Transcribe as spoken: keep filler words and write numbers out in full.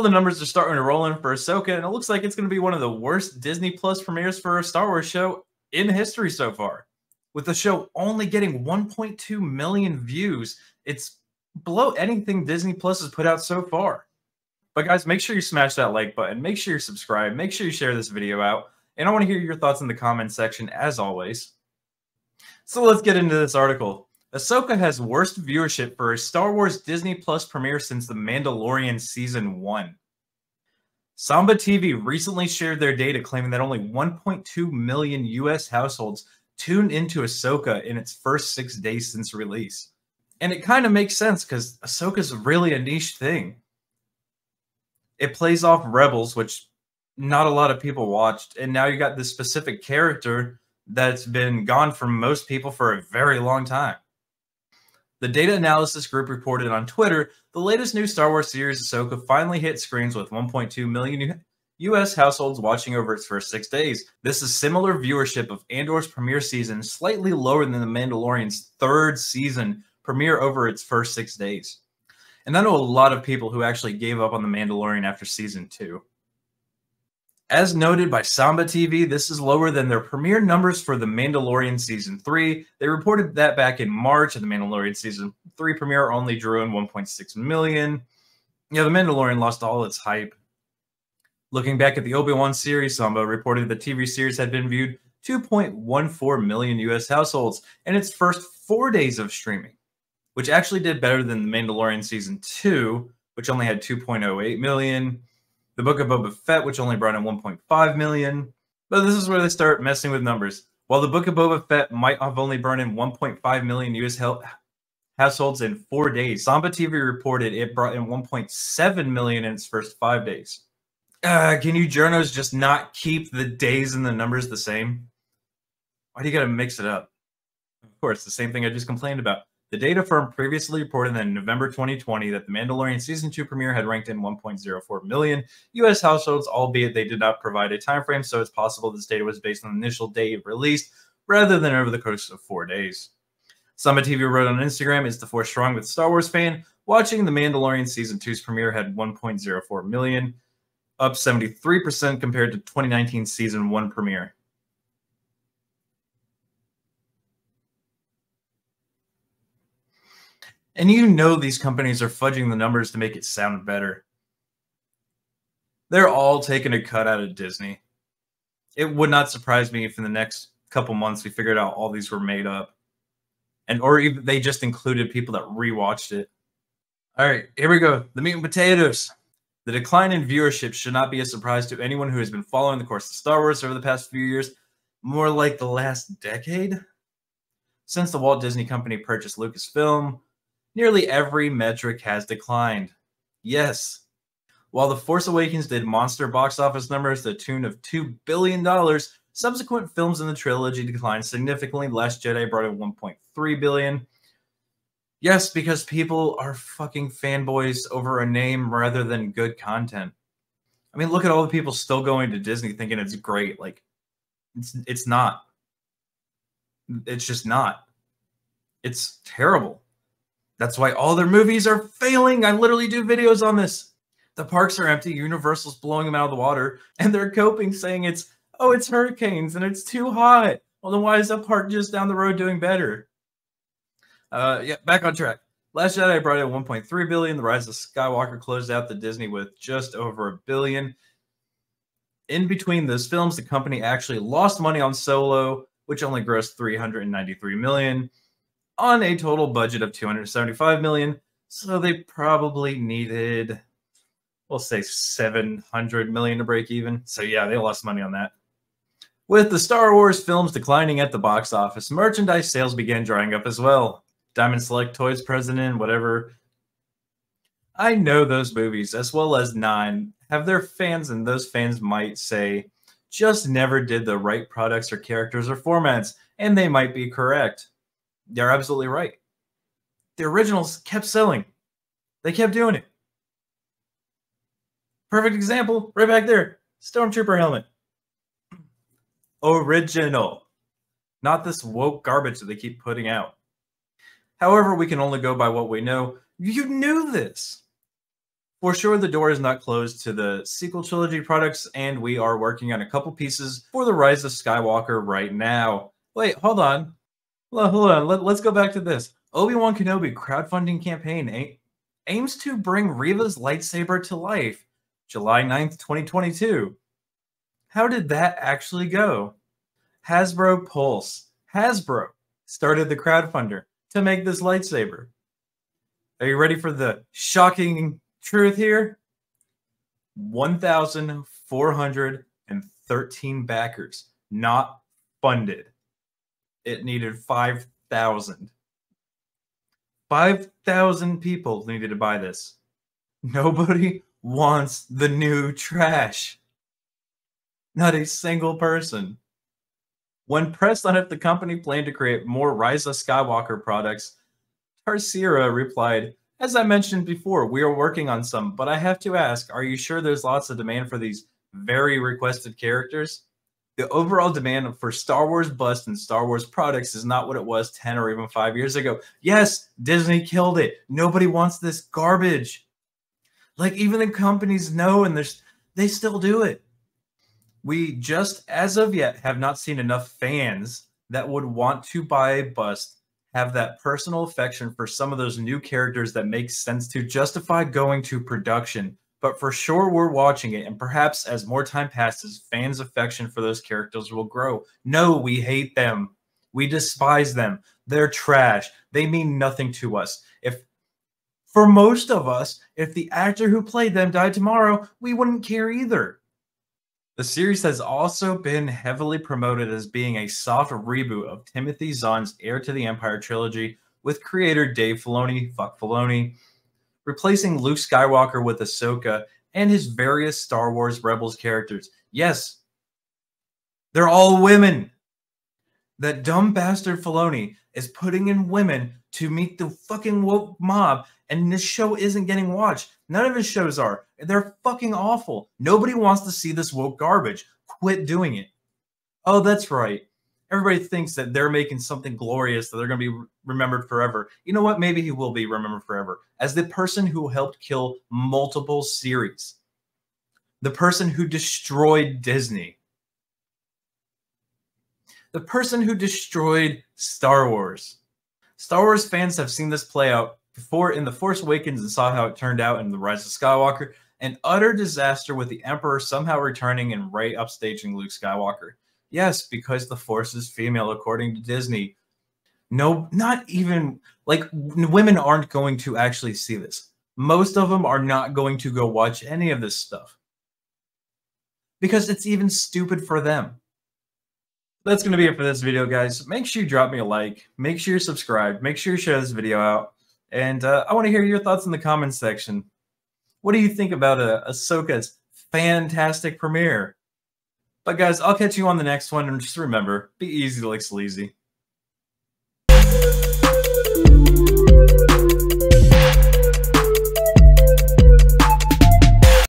Well, the numbers are starting to roll in for Ahsoka, and it looks like it's going to be one of the worst Disney Plus premieres for a Star Wars show in history so far. With the show only getting one point two million views, it's below anything Disney Plus has put out so far. But guys, make sure you smash that like button, make sure you subscribe, make sure you share this video out, and I want to hear your thoughts in the comments section as always. So let's get into this article. Ahsoka has worst viewership for a Star Wars Disney Plus premiere since The Mandalorian Season one. Samba T V recently shared their data claiming that only one point two million U S households tuned into Ahsoka in its first six days since release. And it kind of makes sense because Ahsoka's really a niche thing. It plays off Rebels, which not a lot of people watched, and now you got this specific character that's been gone from most people for a very long time. The data analysis group reported on Twitter, the latest new Star Wars series Ahsoka finally hit screens with one point two million U S households watching over its first six days. This is similar viewership of Andor's premiere season, slightly lower than The Mandalorian's third season premiere over its first six days. And I know a lot of people who actually gave up on The Mandalorian after season two. As noted by Samba T V, this is lower than their premiere numbers for The Mandalorian Season three. They reported that back in March, and The Mandalorian Season three premiere only drew in one point six million. Yeah, The Mandalorian lost all its hype. Looking back at the Obi-Wan series, Samba reported the T V series had been viewed two point one four million U S households in its first four days of streaming, which actually did better than The Mandalorian Season two, which only had two point oh eight million. The Book of Boba Fett, which only brought in one point five million. But this is where they start messing with numbers. While The Book of Boba Fett might have only brought in one point five million U S households in four days, Samba T V reported it brought in one point seven million in its first five days. Uh, can you journos just not keep the days and the numbers the same? Why do you gotta mix it up? Of course, the same thing I just complained about. The data firm previously reported in November twenty twenty that The Mandalorian Season two premiere had ranked in one point oh four million U S households, albeit they did not provide a time frame, so it's possible this data was based on the initial day of release rather than over the course of four days. Samba T V wrote on Instagram, "Is the Force strong with Star Wars fan? Watching The Mandalorian Season two's premiere had one point oh four million, up seventy-three percent compared to twenty nineteen Season one premiere." And you know these companies are fudging the numbers to make it sound better. They're all taking a cut out of Disney. It would not surprise me if in the next couple months we figured out all these were made up. And or even they just included people that rewatched it. All right, here we go. The meat and potatoes. The decline in viewership should not be a surprise to anyone who has been following the course of Star Wars over the past few years, more like the last decade. Since the Walt Disney Company purchased Lucasfilm, nearly every metric has declined. Yes. While The Force Awakens did monster box office numbers to the tune of two billion dollars, subsequent films in the trilogy declined significantly. Last Jedi brought in one point three billion dollars. Yes, because people are fucking fanboys over a name rather than good content. I mean, look at all the people still going to Disney thinking it's great. Like, it's, it's not. It's just not. It's terrible. That's why all their movies are failing. I literally do videos on this. The parks are empty. Universal's blowing them out of the water. And they're coping saying it's, oh, it's hurricanes and it's too hot. Well, then why is that park just down the road doing better? Uh, yeah, back on track. Last Jedi brought in one point three billion dollars. The Rise of Skywalker closed out the Disney with just over a billion. In between those films, the company actually lost money on Solo, which only grossed three hundred ninety-three million dollars. On a total budget of two hundred seventy-five million dollars, so they probably needed, we'll say seven hundred million dollars to break even. So yeah, they lost money on that. With the Star Wars films declining at the box office, merchandise sales began drying up as well. Diamond Select Toys president, whatever. I know those movies, as well as Nine, have their fans, and those fans might say, just never did the right products or characters or formats, and they might be correct. They're absolutely right. The originals kept selling. They kept doing it. Perfect example, right back there. Stormtrooper helmet. Original. Not this woke garbage that they keep putting out. However, we can only go by what we know. You knew this. For sure, the door is not closed to the sequel trilogy products, and we are working on a couple pieces for the Rise of Skywalker right now. Wait, hold on. Hold on, Let, let's go back to this. Obi-Wan Kenobi crowdfunding campaign a aims to bring Reva's lightsaber to life. July ninth, twenty twenty-two. How did that actually go? Hasbro Pulse. Hasbro started the crowdfunder to make this lightsaber. Are you ready for the shocking truth here? one thousand four hundred thirteen backers, not funded. It needed five thousand. five thousand people needed to buy this. Nobody wants the new trash. Not a single person. When pressed on if the company planned to create more Rise of Skywalker products, Tarsiera replied, "As I mentioned before, we are working on some, but I have to ask, are you sure there's lots of demand for these very requested characters? The overall demand for Star Wars bust and Star Wars products is not what it was ten or even five years ago. Yes, Disney killed it. Nobody wants this garbage. Like, even the companies know, and there's, they still do it. We just, as of yet, have not seen enough fans that would want to buy a bust, have that personal affection for some of those new characters that makes sense to justify going to production. But for sure, we're watching it, and perhaps as more time passes, fans' affection for those characters will grow. No, we hate them. We despise them. They're trash. They mean nothing to us. If, for most of us, if the actor who played them died tomorrow, we wouldn't care either." The series has also been heavily promoted as being a soft reboot of Timothy Zahn's Heir to the Empire trilogy, with creator Dave Filoni, fuck Filoni, replacing Luke Skywalker with Ahsoka and his various Star Wars Rebels characters. Yes, they're all women. That dumb bastard Filoni is putting in women to meet the fucking woke mob, and this show isn't getting watched. None of his shows are. They're fucking awful. Nobody wants to see this woke garbage. Quit doing it. Oh, that's right. Everybody thinks that they're making something glorious, that they're going to be remembered forever. You know what? Maybe he will be remembered forever as the person who helped kill multiple series. The person who destroyed Disney. The person who destroyed Star Wars. Star Wars fans have seen this play out before in The Force Awakens and saw how it turned out in The Rise of Skywalker. An utter disaster with the Emperor somehow returning and Rey upstaging Luke Skywalker. Yes, because the Force is female, according to Disney. No, not even, like, women aren't going to actually see this. Most of them are not going to go watch any of this stuff. Because it's even stupid for them. That's going to be it for this video, guys. Make sure you drop me a like. Make sure you're subscribed. Make sure you share this video out. And uh, I want to hear your thoughts in the comments section. What do you think about uh, Ahsoka's fantastic premiere? But guys, I'll catch you on the next one. And just remember, be easy like sleazy.